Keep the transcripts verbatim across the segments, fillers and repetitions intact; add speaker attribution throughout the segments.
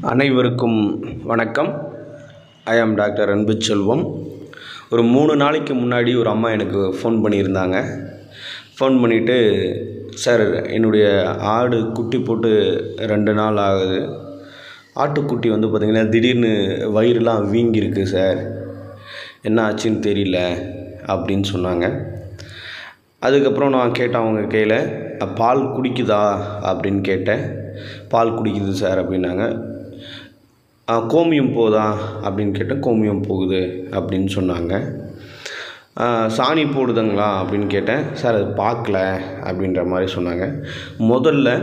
Speaker 1: அனைவருக்கும் வணக்கம். ஐ ஆம் டாக்டர் அன்புசெல்வம். ஒரு மூணு நாளைக்கு முன்னாடி ஒரு அம்மா எனக்கு ஃபோன் பண்ணியிருந்தாங்க. ஃபோன் பண்ணிவிட்டு, சார் என்னுடைய ஆடு குட்டி போட்டு ரெண்டு நாள் ஆகுது. ஆட்டுக்குட்டி வந்து பார்த்திங்கன்னா திடீர்னு வயிறுலாம் வீங்கியிருக்கு சார், என்ன ஆச்சுன்னு தெரியல அப்படின்னு சொன்னாங்க. அதுக்கப்புறம் நான் கேட்டேன் அவங்க கையில், பால் குடிக்குதா அப்படின்னு கேட்டேன். பால் குடிக்குது சார் அப்படின்னாங்க. கோமியம் போதா அப்படின்னு கேட்டேன். கோமியம் போகுது அப்படின்னு சொன்னாங்க. சாணி போடுதுங்களா அப்படின்னு கேட்டேன். சார் அது பார்க்கல அப்படின்ற மாதிரி சொன்னாங்க. முதல்ல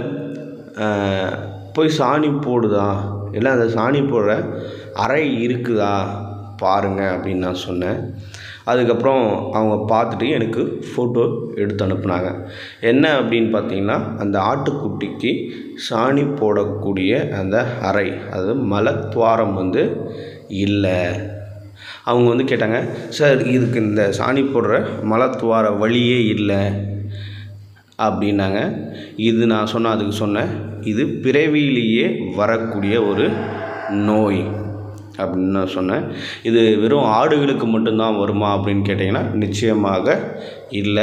Speaker 1: போய் சாணி போடுதா இல்லை அந்த சாணி போடுற அறை இருக்குதா பாருங்க அப்படின்னு நான் சொன்னேன். அதுக்கப்புறம் அவங்க பார்த்துட்டு எனக்கு ஃபோட்டோ எடுத்து அனுப்புனாங்க. என்ன அப்படின்னு பார்த்தீங்கன்னா, அந்த ஆட்டுக்குட்டிக்கு சாணி போடக்கூடிய அந்த அறை, அது மலத்துவாரம் வந்து இல்லை. அவங்க வந்து கேட்டாங்க, சார் இதுக்கு இந்த சாணி போடுற மலத்துவார வழியே இல்லை அப்படின்னாங்க. இது நான் சொன்ன அதுக்கு சொன்னேன், இது பிறவியிலேயே வரக்கூடிய ஒரு நோய் அப்படின்னு நான் சொன்னேன். இது வெறும் ஆடுகளுக்கு மட்டும்தான் வருமா அப்படின்னு கேட்டிங்கன்னா, நிச்சயமாக இல்லை.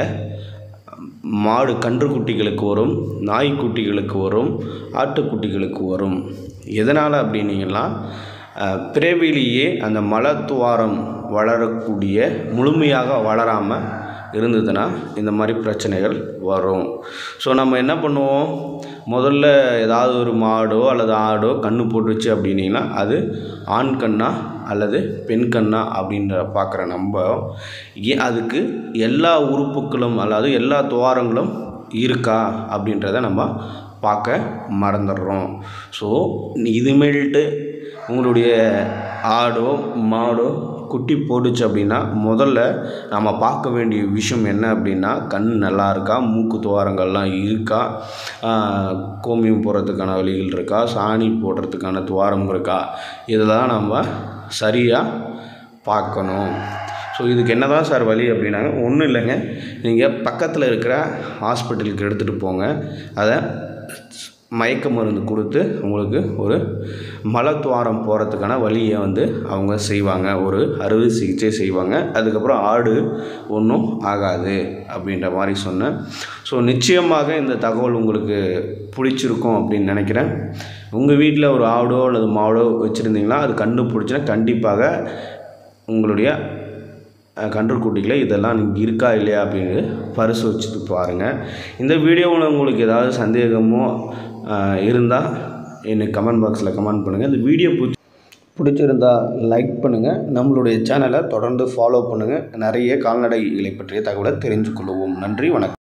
Speaker 1: மாடு கன்றுக்குட்டிகளுக்கு வரும், நாய்க்குட்டிகளுக்கு வரும், ஆட்டுக்குட்டிகளுக்கு வரும். எதனால் அப்படின்னீங்கன்னா, பிறவிலேயே அந்த மலத்துவாரம் வளரக்கூடிய முழுமையாக வளராமல் இருந்ததுன்னா இந்த மாதிரி பிரச்சனைகள் வரும். ஸோ நம்ம என்ன பண்ணுவோம், முதல்ல ஏதாவது ஒரு மாடோ அல்லது ஆடோ கன்று போட்டுருச்சு அப்படின்னிங்கன்னா, அது ஆண் கண்ணா அல்லது பெண் கண்ணா அப்படின்ற பார்க்குற நம்ம அதுக்கு எல்லா உறுப்புகளும் அல்லது எல்லா துவாரங்களும் இருக்கா அப்படின்றத நம்ம பார்க்க மறந்துடுறோம். ஸோ இதுமேல்ட்டு உங்களுடைய ஆடோ மாடோ குட்டி போட்டுச்சு அப்படின்னா, முதல்ல நம்ம பார்க்க வேண்டிய விஷயம் என்ன அப்படின்னா, கண் நல்லா இருக்கா, மூக்கு துவாரங்கள்லாம் இருக்கா, கோமியம் போடுறதுக்கான வழிகள் இருக்கா, சாணி போடுறதுக்கான துவாரம் இருக்கா, இதெல்லாம் நம்ம சரியாக பார்க்கணும். ஸோ இதுக்கு என்ன தான் சார் வழி அப்படின்னாங்க. ஒன்றும் இல்லைங்க, நீங்கள் பக்கத்தில் இருக்கிற ஹாஸ்பிட்டலுக்கு எடுத்துகிட்டு போங்க. அதை மயக்க மருந்து கொடுத்து உங்களுக்கு ஒரு மலத்துவாரம் போகிறதுக்கான வழியை வந்து அவங்க செய்வாங்க, ஒரு அறுவை சிகிச்சை செய்வாங்க. அதுக்கப்புறம் ஆடு ஒன்றும் ஆகாது அப்படின்ற மாதிரி சொன்னேன். ஸோ நிச்சயமாக இந்த தகவல் உங்களுக்கு பிடிச்சிருக்கும் அப்படின்னு நினைக்கிறேன். உங்கள் வீட்டில் ஒரு ஆடோ அல்லது மாடோ வச்சுருந்தீங்கன்னா, அது கண்டுபிடிச்சினா கண்டிப்பாக உங்களுடைய கன்றுக்குட்டிகளை இதெல்லாம் நீங்கள் இருக்கா இல்லையா அப்படின்னு பரிசோதிச்சு பாருங்கள். இந்த வீடியோவில் உங்களுக்கு ஏதாவது சந்தேகமோ இருந்தால் எனக்கு கமெண்ட் பாக்ஸில் கமெண்ட் பண்ணுங்கள். இந்த வீடியோ பிடிச்சி பிடிச்சிருந்தால் லைக் பண்ணுங்கள். நம்மளுடைய சேனலை தொடர்ந்து ஃபாலோ பண்ணுங்கள். நிறைய கால்நடைகளை பற்றிய தகவலை தெரிஞ்சு கொள்வோம். நன்றி, வணக்கம்.